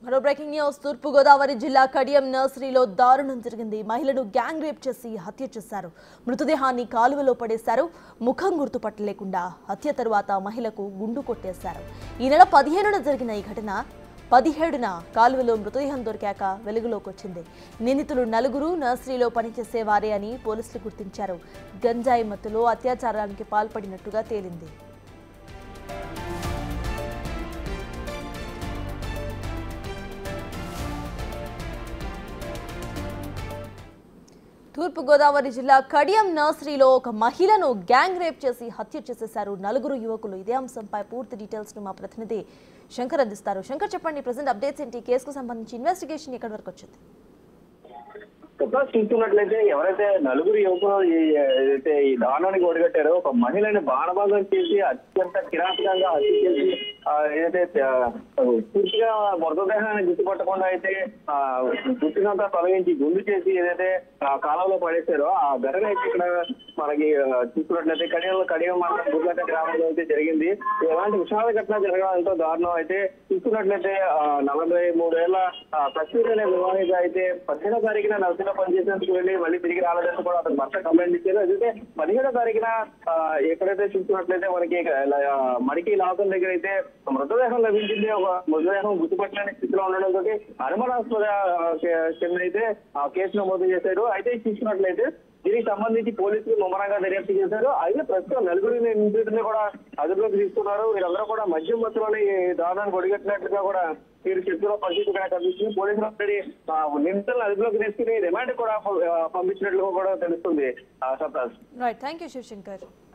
మరో breaking news తూర్పు గోదావరి జిల్లా కడియం నర్సరీలో దారుణం జరిగింది. మహిళను గ్యాంగ్ రేప్ చేసి హత్య చేశారు. మృతదేహాన్ని కాలువలో పడేశారు. ముఖం గుర్తుపట్టలేకుండా హత్య తరువాత మహిళకు గుండు కొట్టేశారు. ఈ నెల 15న జరిగిన ఈ ఘటన 17న కాలువలో మృతదేహం దొరికాక వెలుగులోకి వచ్చింది. నిందితులు నలుగురు నర్సరీలో పనిచేసేవారే అని పోలీసులు గుర్తించారు. గంజాయి మత్తులో అత్యాచారానికి పాల్పడినట్టుగా తేలింది. తూర్పు గోదావరి జిల్లా కడియం నర్సరీలో ఒక మహిళను గ్యాంగ్ రేప్ చేసి హత్య చేసేశారు నలుగురు యువకులు. ఇదే అంశంపై పూర్తి డీటెయిల్స్ ను మా ప్రతినిధి శంకర్ అందిస్తారు. శంకర్, చెప్పండి, ప్రెజెంట్ అప్డేట్స్ ఏంటి? కేసుకు సంబంధించి ఇన్వెస్టిగేషన్ ఎక్కడి వరకు వచ్చింది? చూస్తున్నట్లయితే ఎవరైతే నలుగురు యువకులు ఏదైతే ఈ దారుణానికి ఒడిగట్టారో, ఒక మహిళని బాణభాగం చేసి అత్యంత కిరాతకంగా హత్య చేసి ఏదైతే పూర్తిగా మృతదేహాన్ని గుర్తుపట్టకుండా అయితే గుర్తునంతా తొలగించి గుండు చేసి ఏదైతే కాలంలో పడేశారో ఆ ఘటన అయితే ఇక్కడ మనకి చూసుకున్నట్లయితే కడియం మండలం గుర్లక గ్రామంలో అయితే జరిగింది. ఎలాంటి విషాద ఘటన జరగడం ఎంతో దారుణం. అయితే చూసుకున్నట్లయితే 43 ఏళ్ల ప్రశ్న అనే వివాహిత అయితే 15వ తారీఖున నర్సీలో పనిచేసేందుకు వెళ్ళి మళ్ళీ తిరిగి రాలేదని కూడా అతను భర్త కంప్లైంట్ ఇచ్చారు. అయితే 17వ తారీఖున ఎక్కడైతే చూసుకున్నట్లయితే మనకి మడికి లాకం దగ్గర అయితే మృతదేహం లభించింది. ఒక మృతదేహం గుర్తుపట్టలేని స్థితిలో ఉండడంతో అనుమానాస్పద కింద అయితే కేసు నమోదు చేశారు. అయితే చూసుకున్నట్లయితే దీనికి సంబంధించి పోలీసులు ముమ్మరంగా దర్యాప్తు చేశారు. అయితే ప్రస్తుతం నలుగురు నిందితుల్ని కూడా అదుపులోకి తీసుకున్నారు. వీరందరూ కూడా మద్యం మత్తులోని దారుణానికి ఒడిగట్టినట్లుగా కూడా వీరు చెప్తున్న పరిస్థితి కనిపిస్తుంది. పోలీసులు ఆల్రెడీ నిందితులను అదుపులోకి తీసుకుని రిమాండ్ కూడా పంపించినట్లుగా కూడా తెలుస్తుంది. సప్తాజ్. Right, thank you Shivshankar.